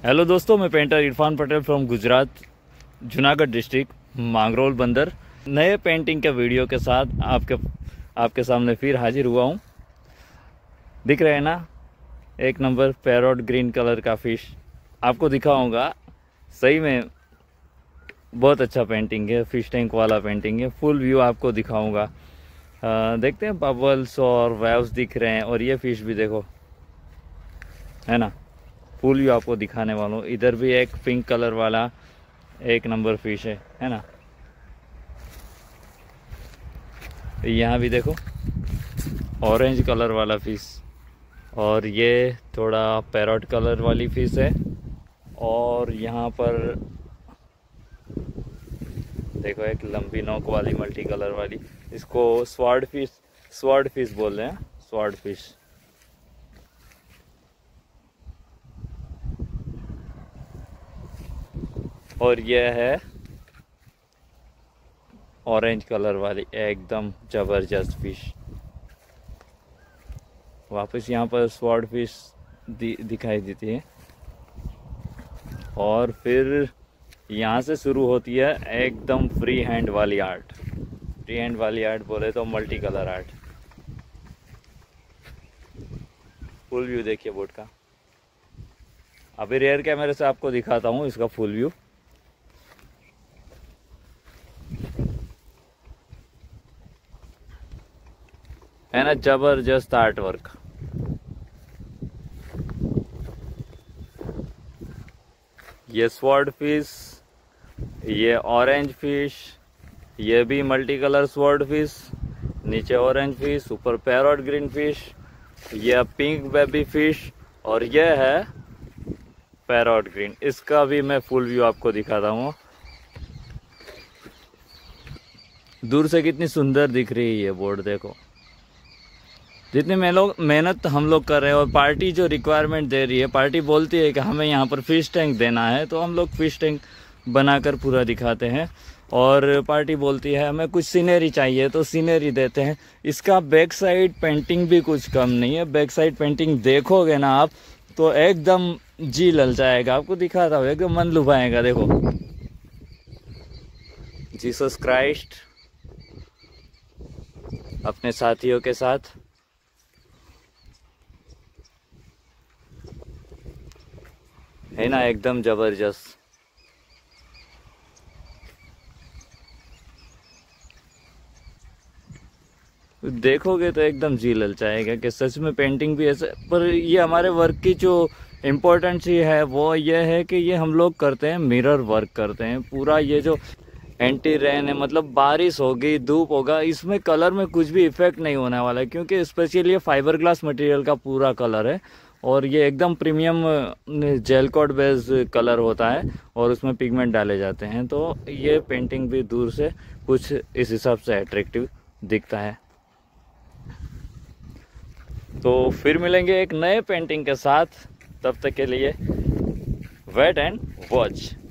Hello दोस्तों, मैं painter Irfan Patel from Gujarat, Junagadh district, Mangrol Bandar. नए पेंटिंग के वीडियो के साथ आपके सामने फिर हाजिर हुआ हूँ। दिख रहे हैं ना, एक नंबर पैरोट ग्रीन कलर का फिश आपको दिखाऊंगा। सही में बहुत अच्छा पेंटिंग है, फिश टैंक वाला पेंटिंग है। फुल व्यू आपको दिखाऊंगा। देखते हैं, बबल्स और वेव्स दिख रहे हैं, और ये फिश भी देखो, है ना। फुल व्यू आपको दिखाने वाला हूँ। इधर भी एक पिंक कलर वाला एक नंबर फिश है ना। यहाँ भी देखो ऑरेंज कलर वाला फिश, और ये थोड़ा पैरोट कलर वाली फिश है। और यहाँ पर देखो एक लंबी नोक वाली मल्टी कलर वाली, इसको स्वॉर्ड फिश बोल रहे हैं, स्वॉर्ड फिश। और यह है ऑरेंज कलर वाली एकदम जबरदस्त फिश। वापस यहाँ पर स्वॉर्ड फिश दिखाई देती है। और फिर यहाँ से शुरू होती है एकदम फ्री हैंड वाली आर्ट। फ्री हैंड वाली आर्ट बोले तो multi colour art. Full view देखिए बोट का। अभी रेयर कैमरे से आपको दिखाता हूँ इसका फुल व्यू। है ना, जबरदस्त आर्ट वर्क। ये स्वॉर्ड फिश, ये ऑरेंज फिश, ये भी मल्टी कलर स्वॉर्ड फिश, नीचे ऑरेंज फिश, ऊपर पैरोट ग्रीन फिश, ये पिंक बेबी फिश, और ये है पैरोट ग्रीन। इसका भी मैं फुल व्यू आपको दिखाता हूँ। दूर से कितनी सुंदर दिख रही है ये बोट, देखो। जितनी मेहनत हम लोग कर रहे हैं, और पार्टी जो रिक्वायरमेंट दे रही है, पार्टी बोलती है कि हमें यहाँ पर फिश टैंक देना है, तो हम लोग फिश टैंक बनाकर पूरा दिखाते हैं। और पार्टी बोलती है हमें कुछ सीनरी चाहिए, तो सीनरी देते हैं। इसका बैक साइड पेंटिंग भी कुछ कम नहीं है। बैक साइड पेंटिंग देखोगे ना आप, तो एकदम जी ललचाएगा। आपको दिखाता हूँ, एकदम मन लुभाएगा। देखो, जीसस क्राइस्ट अपने साथियों के साथ, है ना, एकदम जबरदस्त। देखोगे तो एकदम जी ललचाएगा कि सच में पेंटिंग भी ऐसा। पर ये हमारे वर्क की जो इम्पोर्टेंस ही है वो ये है कि ये हम लोग करते हैं, मिरर वर्क करते हैं पूरा। ये जो एंटी रेन है, मतलब बारिश होगी, धूप होगा, इसमें कलर में कुछ भी इफेक्ट नहीं होने वाला है, क्योंकि स्पेशली ये फाइबर ग्लास मटेरियल का पूरा कलर है। और ये एकदम premium gel coat base colour होता है, और उसमें पिगमेंट डाले जाते हैं। तो ये पेंटिंग भी दूर से कुछ इस हिसाब से अट्रैक्टिव दिखता है। तो फिर मिलेंगे एक नए पेंटिंग के साथ। तब तक के लिए वेट एंड वॉच।